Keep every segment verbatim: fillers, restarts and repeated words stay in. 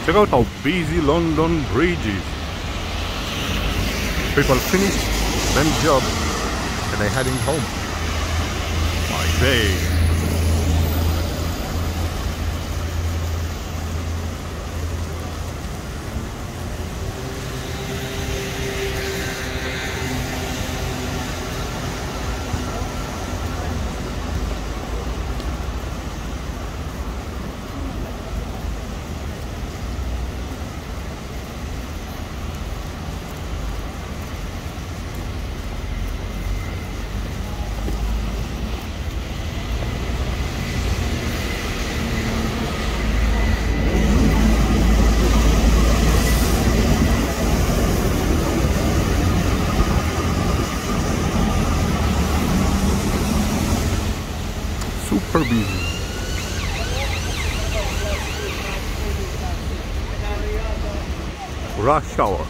Check out how busy London Bridge is. People finish their job and they're heading home. My day. Super busy. Rush hour.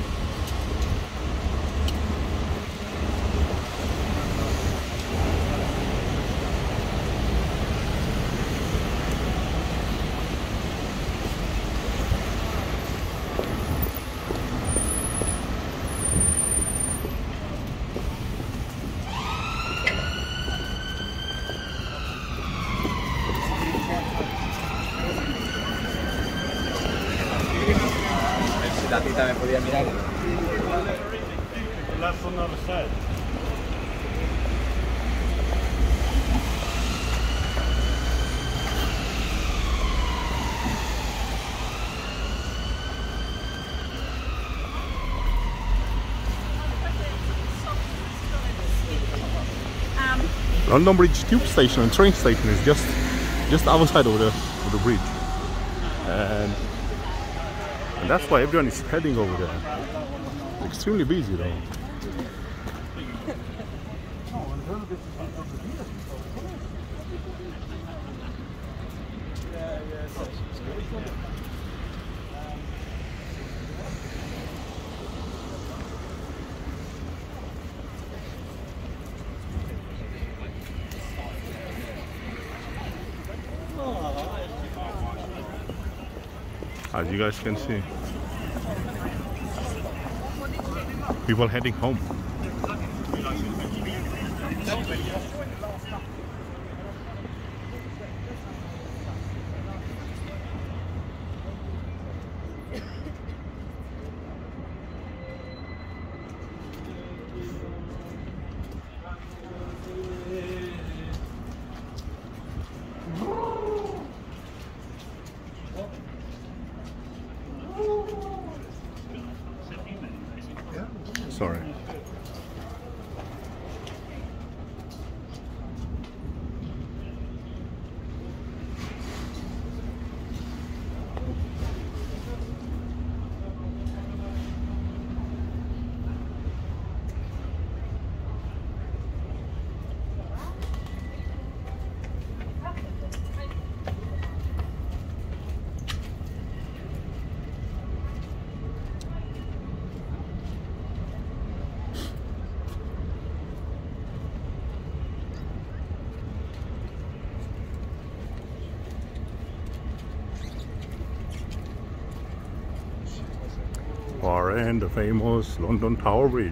La tita me podía mirar. That's on the other side. London Bridge tube station and train station is just just outside of the of the bridge, and and that's why everyone is heading over there. It's extremely busy though. As you guys can see, people heading home. Sorry. And the famous London Tower Bridge.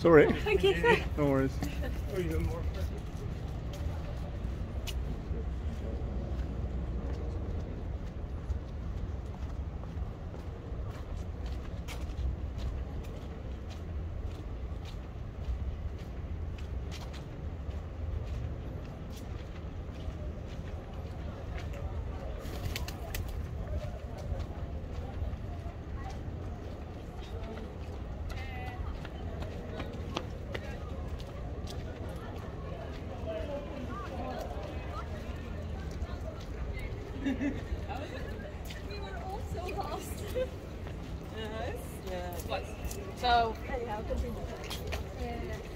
Sorry. Thank you. No worries. We were all so lost. Yes. Yeah. So anyhow, continue. Yeah.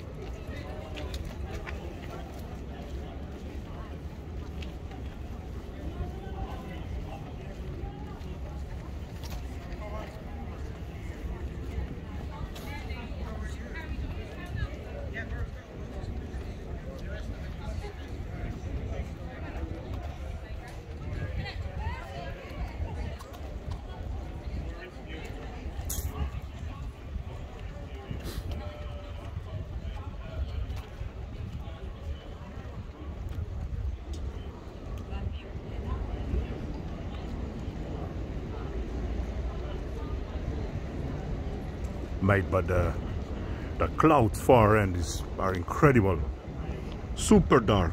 Made by the the clouds far end is are incredible, super dark.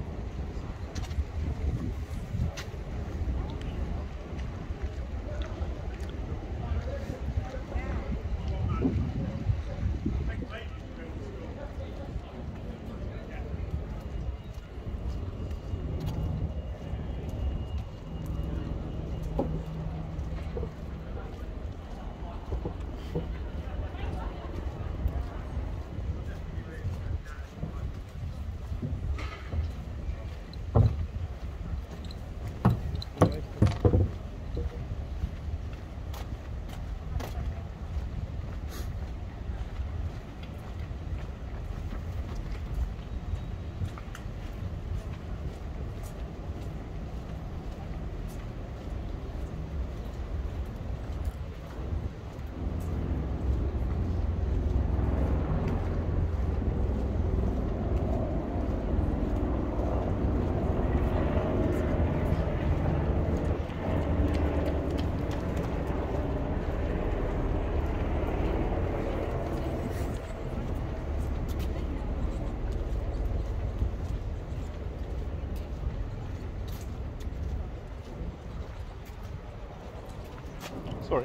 Sorry.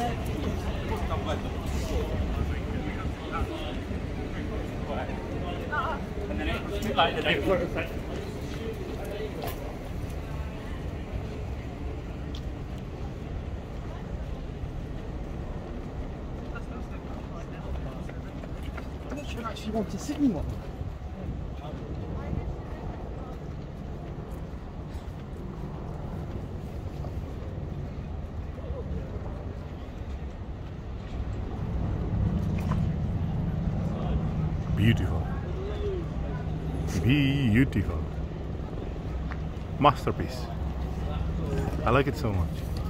I don't actually want to sit in one. Beautiful. Beautiful. Masterpiece. I like it so much.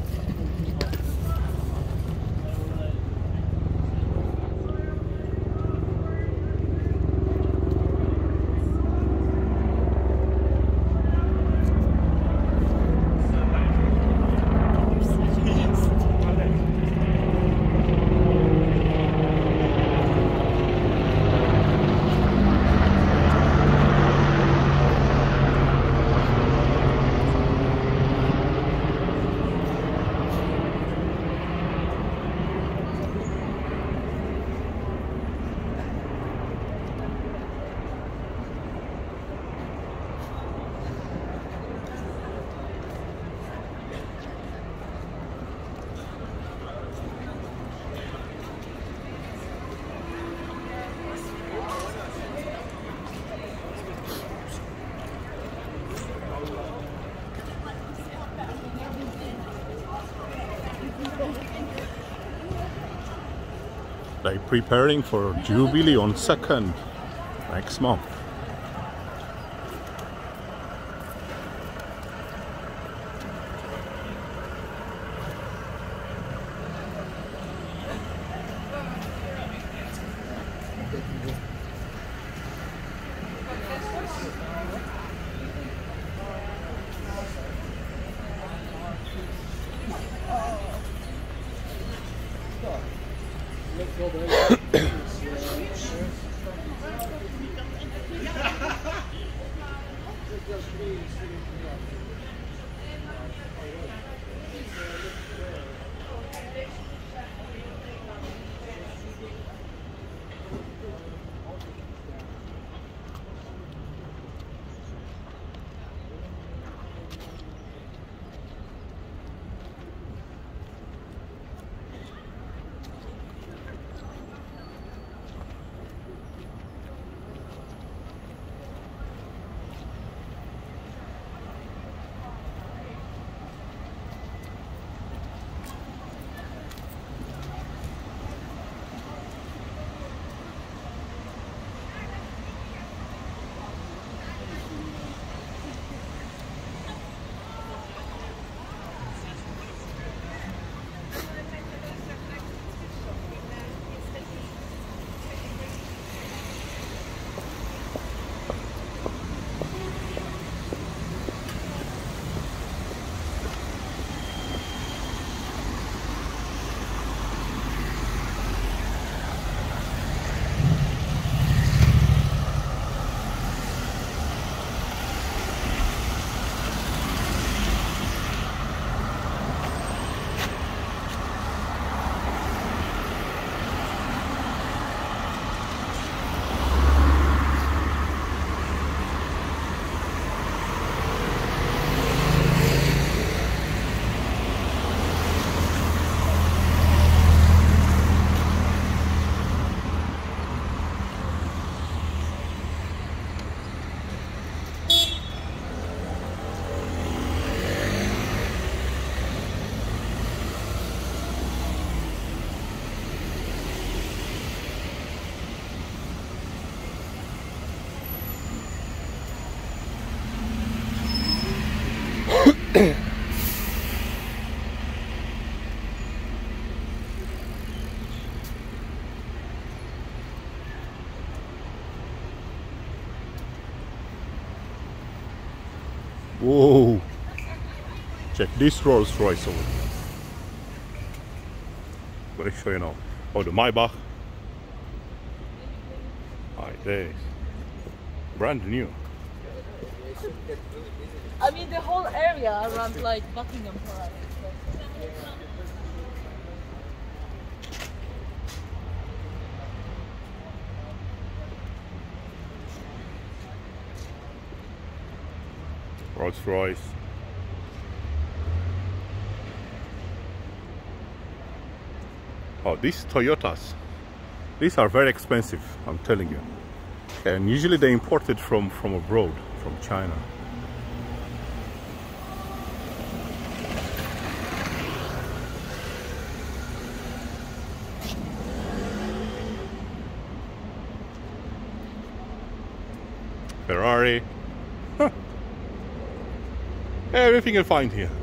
They're preparing for Jubilee on second next month. Whoa! Check this Rolls Royce over here. I'm going to show you now. Oh, the Maybach. Right there. Brand new. I mean, the whole area around like Buckingham Palace. Rolls Royce. Oh, these Toyotas, these are very expensive, I'm telling you. And usually they imported from, from abroad, from China. Ferrari. Huh. Everything you'll find here.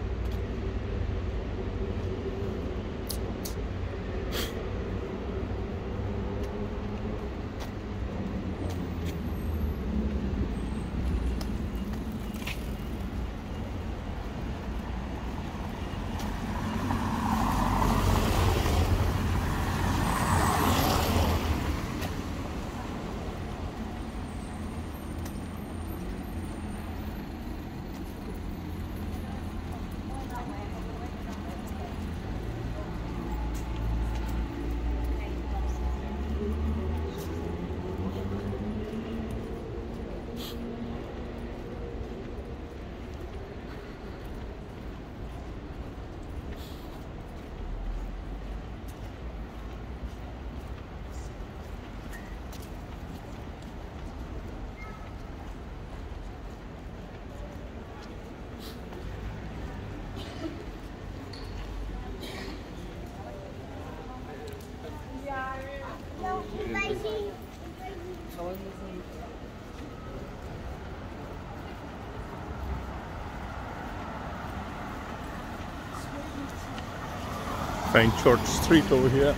Saint George Street over here.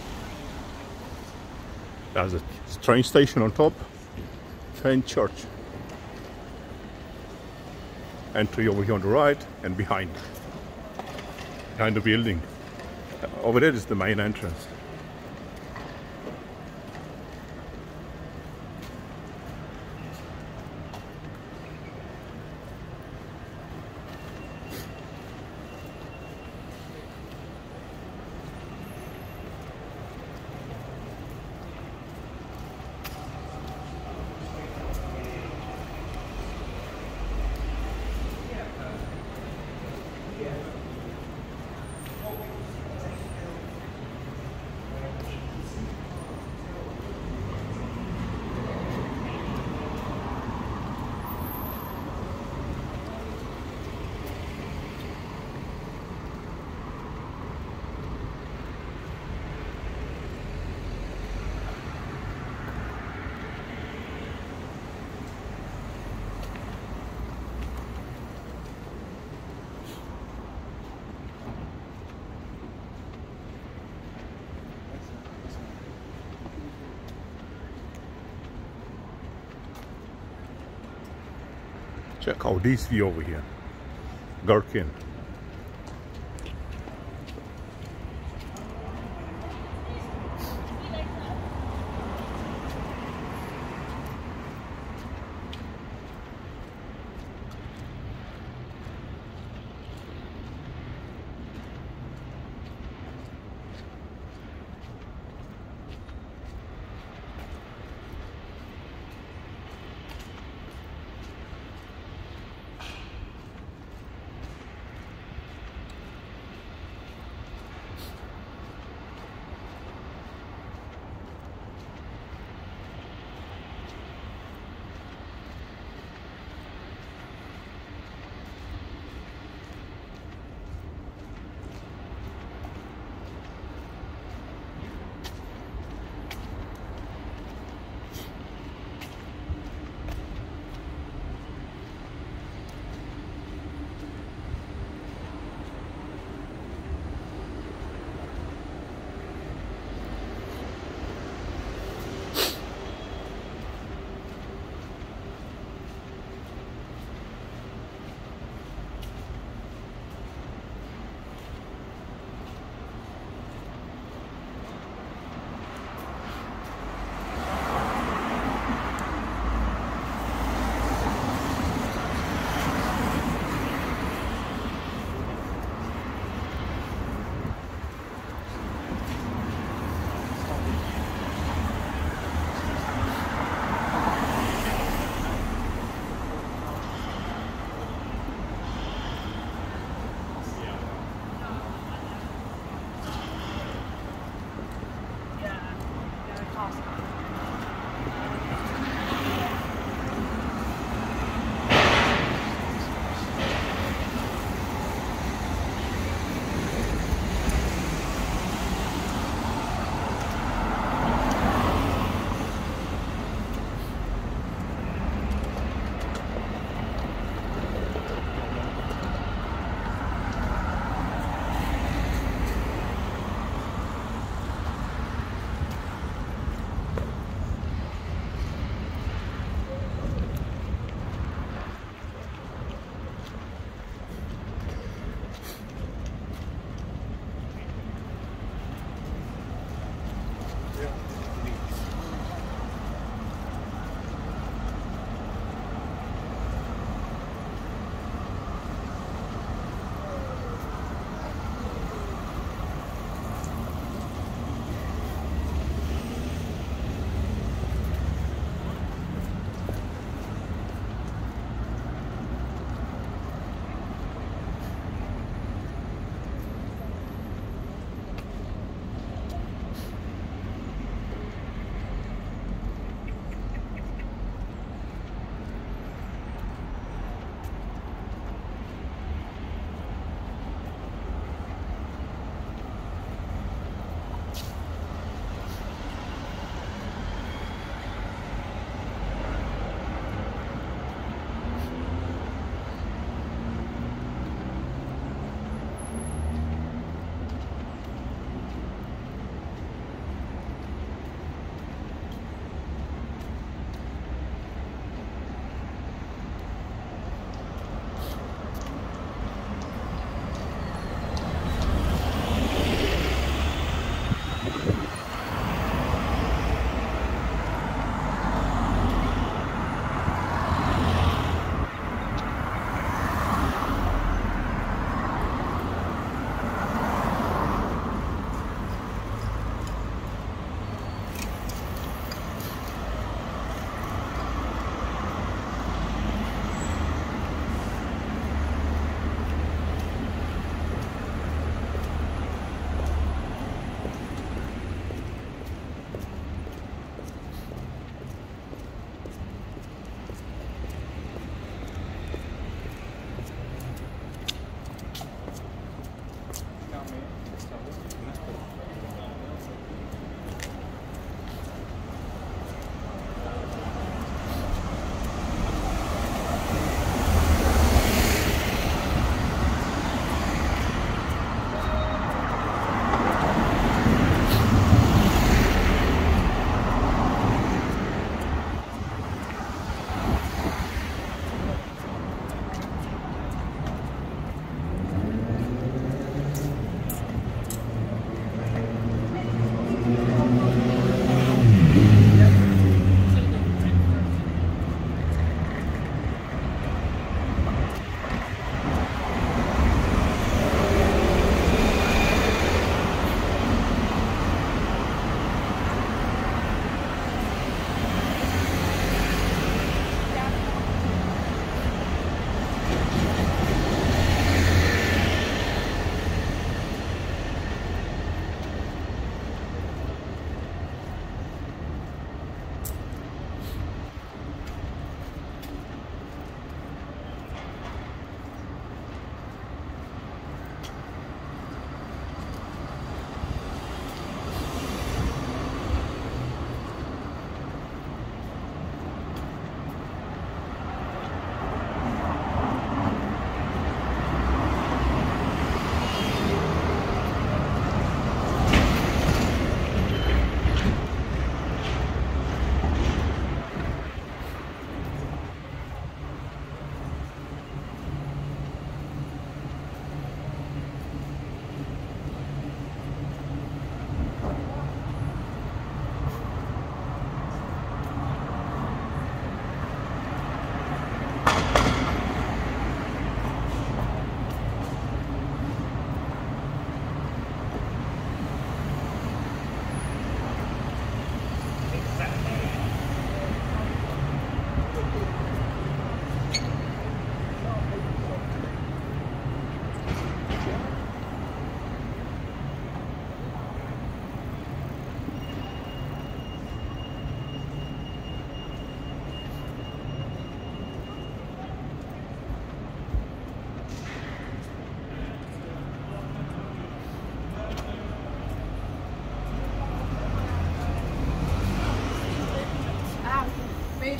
There's a train station on top. Saint George. Entry over here on the right and behind. Behind the building. Over there is the main entrance. Check out this view over here. Gherkin.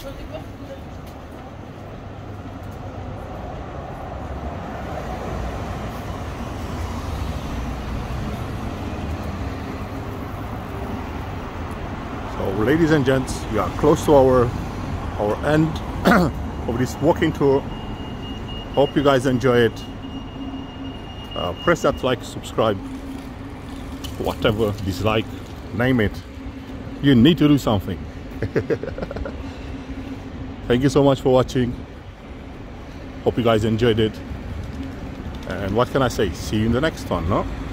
So, ladies and gents, we are close to our our end of this walking tour. Hope you guys enjoy it. Uh, press that like, subscribe, whatever, dislike, name it. You need to do something. Thank you so much for watching. Hope you guys enjoyed it. And what can I say? See you in the next one, no?